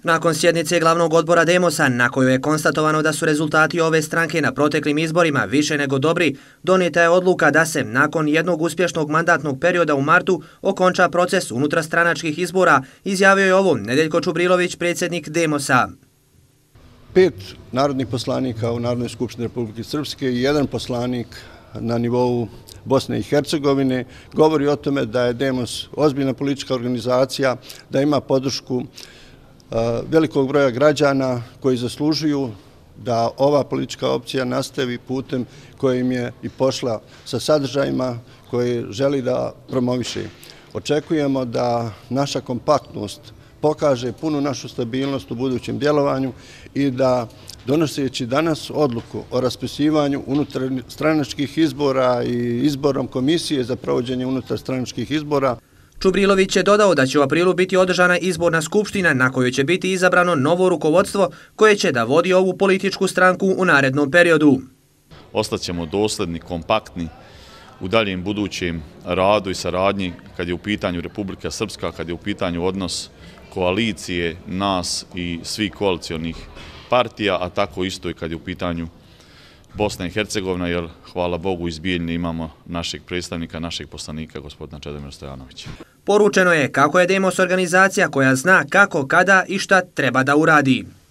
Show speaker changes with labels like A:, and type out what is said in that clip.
A: Nakon sjednice glavnog odbora Demosa, na kojoj je konstatovano da su rezultati ove stranke na proteklim izborima više nego dobri, donijeta je odluka da se nakon jednog uspješnog mandatnog perioda u martu okonča proces unutarstranačkih izbora, izjavio je ovo Nedeljko Čubrilović, predsjednik Demosa.
B: 5 narodnih poslanika u Narodnoj skupštini Republike Srpske i 1 poslanik na nivou Bosne i Hercegovine govori o tome da je Demos ozbiljna politička organizacija, da ima podršku velikog broja građana koji zaslužuju da ova politička opcija nastavi putem kojim je i pošla sa sadržajima koje želi da promoviše. Očekujemo da naša kompaktnost pokaže punu našu stabilnost u budućem djelovanju i da donoseći danas odluku o raspisivanju unutarstranačkih izbora i izborom komisije za provođenje unutarstranačkih izbora.
A: Čubrilović je dodao da će u aprilu biti održana izborna skupština na kojoj će biti izabrano novo rukovodstvo koje će da vodi ovu političku stranku u narednom periodu.
C: Ostaćemo dosledni, kompaktni u daljem budućem radu i saradnji kad je u pitanju Republika Srpska, kad je u pitanju odnos koalicije, nas i svih koalicijonih partija, a tako isto i kad je u pitanju Bosna i Hercegovina, jer hvala Bogu iz Bijeljine imamo našeg predstavnika, našeg poslanika, gospodina Čedomira Stojanovića.
A: Poručeno je kako je Demos organizacija koja zna kako, kada i šta treba da uradi.